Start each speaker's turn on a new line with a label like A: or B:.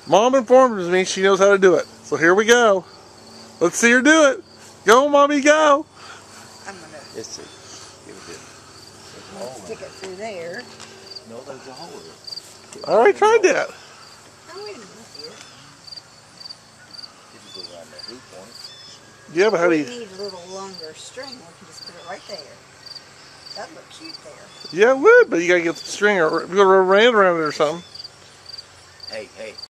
A: Mom informed me she knows how to do it. So here we go. Let's see her do it. Go, Mommy, go.
B: I'm gonna
C: Let's see.
B: stick it through there.
C: No, there's a hole in it.
A: I already tried that.
B: Oh, wait a minute here.
C: If you go around that hoop on it.
A: Yeah, but how do
B: We
A: you...
B: need a little longer string. We can just put it right there. That'd look cute there.
A: Yeah, it would, but you gotta get the string or you gotta run around it or something.
C: Hey, hey.